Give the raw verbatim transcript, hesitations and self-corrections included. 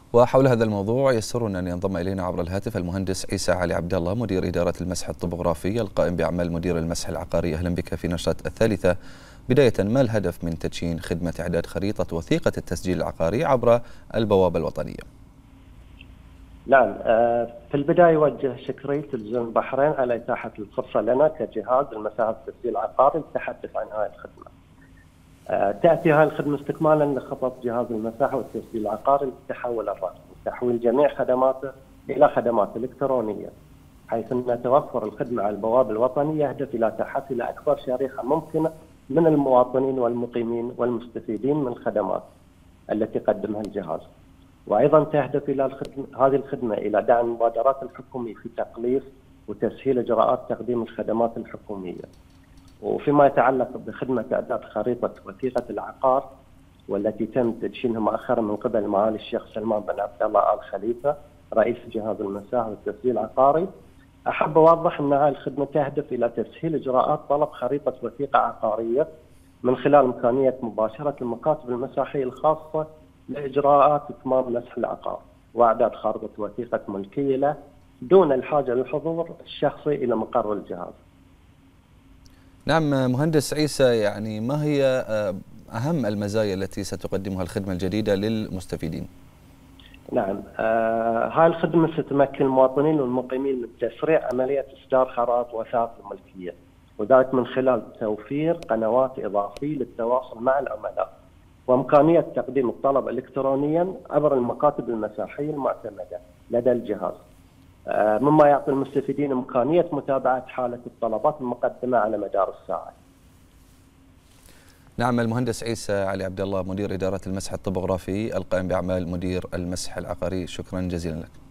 وحول هذا الموضوع يسرنا أن ينضم إلينا عبر الهاتف المهندس عيسى علي عبد الله مدير إدارة المسح الطبوغرافي القائم بأعمال مدير المسح العقاري. أهلا بك في نشرة الثالثة. بداية، ما الهدف من تدشين خدمة إعداد خريطة وثيقة التسجيل العقاري عبر البوابة الوطنية؟ نعم، في البداية أوجه شكري تلفزيون البحرين على إتاحة الفرصة لنا كجهاز المساحة التسجيل العقاري للتحدث عن هذه الخدمة. تأتي هذه الخدمة استكمالا لخطط جهاز المساحة والتسجيل العقاري للتحول الرقمي وتحويل جميع خدماته إلى خدمات إلكترونية، حيث أن توفر الخدمة على البوابة الوطنية يهدف إلى تحصيل أكبر شريحة ممكنة من المواطنين والمقيمين والمستفيدين من الخدمات التي قدمها الجهاز. وأيضا تهدف إلى الخدمة هذه الخدمة إلى دعم المبادرات الحكومية في تقليص وتسهيل إجراءات تقديم الخدمات الحكومية. وفيما يتعلق بخدمة إعداد خريطة وثيقة العقار والتي تم تدشينها مؤخرا من قبل معالي الشيخ سلمان بن عبد الله آل خليفة رئيس جهاز المساحة والتسجيل العقاري، أحب أوضح أن هذه الخدمة تهدف إلى تسهيل إجراءات طلب خريطة وثيقة عقارية من خلال إمكانية مباشرة المكاتب المساحية الخاصة لإجراءات إتمام مسح العقار وإعداد خارطة وثيقة ملكية له دون الحاجة للحضور الشخصي إلى مقر الجهاز. نعم مهندس عيسى، يعني ما هي أهم المزايا التي ستقدمها الخدمة الجديدة للمستفيدين؟ نعم، آه هاي الخدمة ستمكن المواطنين والمقيمين من تسريع عملية إصدار خرائط وثائق الملكية، وذلك من خلال توفير قنوات إضافية للتواصل مع العملاء وإمكانية تقديم الطلب إلكترونيا عبر المكاتب المساحية المعتمدة لدى الجهاز، آه مما يعطي المستفيدين إمكانية متابعة حالة الطلبات المقدمة على مدار الساعة. نعم، المهندس عيسى علي عبد الله مدير إدارة المسح الطبوغرافي القائم بأعمال مدير المسح العقاري، شكرا جزيلا لك.